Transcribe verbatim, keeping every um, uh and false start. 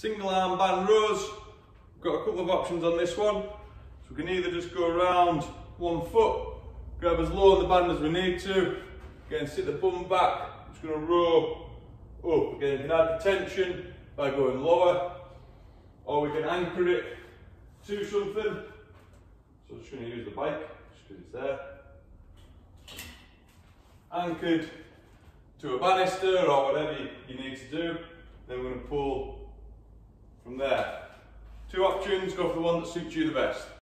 Single arm band rows, we've got a couple of options on this one. So we can either just go around one foot, grab as low on the band as we need to, again sit the bum back, just going to row up. Again, you can add the tension by going lower, or we can anchor it to something. So I'm just going to use the bike, just because it's there. Anchored to a banister or whatever you, you need to do. Then we're going to pull from there. Two options, go for the one that suits you the best.